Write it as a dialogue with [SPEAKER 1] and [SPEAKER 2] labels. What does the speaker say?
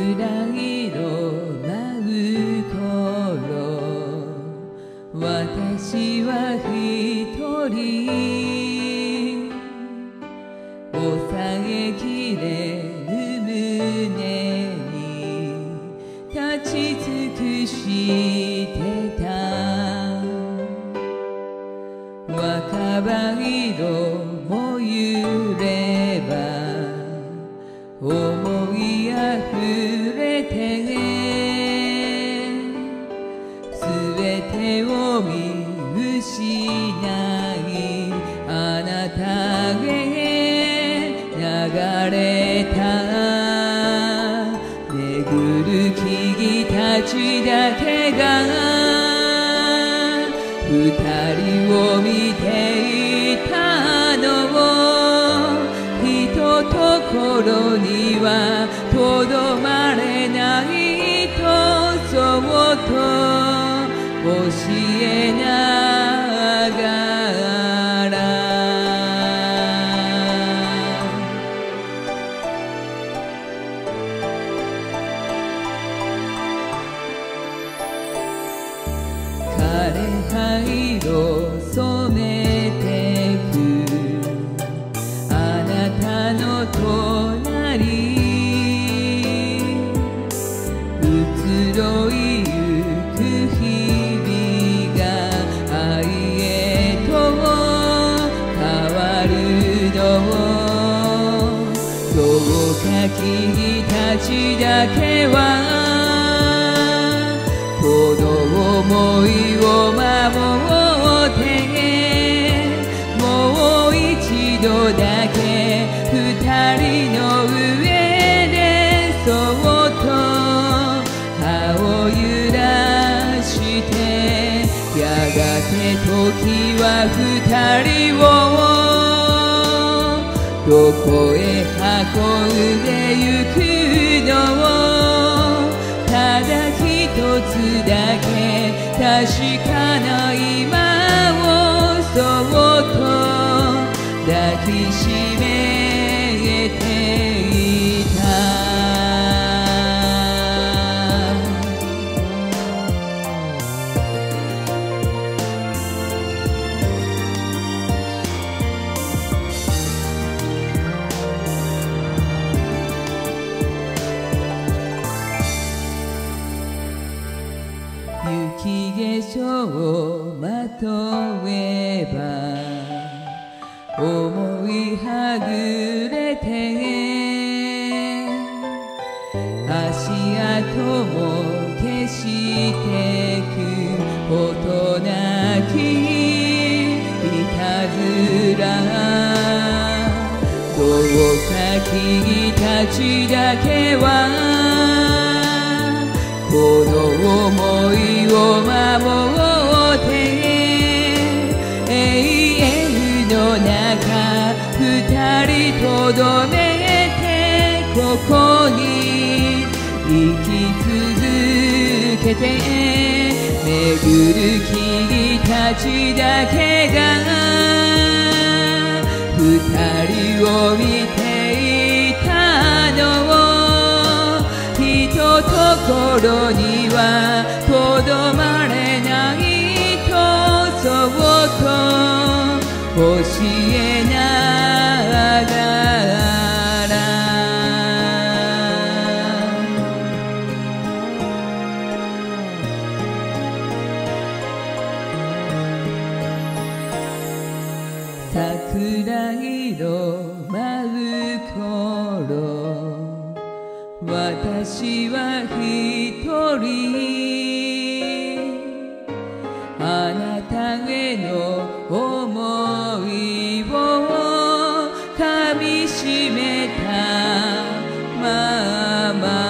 [SPEAKER 1] 色舞う頃、私は一人抑えきれぬ胸に立ち尽くしてた。若葉色も揺れば思いあふれて、すべてを見失いあなたへ流れた。巡る木々たちだけが二人を見ていたのを、人と心にはとどまれないとそっと教えながら。枯葉色染めてくあなたの隣、移ろいゆく日々が愛へと変わるのを、どうか君たちだけはこの想いを守って、もう一度だけ二人の上でそっと葉を揺らして、やがて時は二人をどこへ運んでゆくのを、ただ一つだけ確かな今をそっと抱きしめていた。雪化粧をまとえば思いはぐれて、足跡も消してくことなきいたずら、どうか君たちだけはこの想いを守って、永遠の中二人とどめてここに生き続けて、巡る木々たちだけが二人を見ていたのを、人と心にはとどまれないとそっと教えながら。桜色舞う頃、私は一人あなたへの想いをかみしめたまま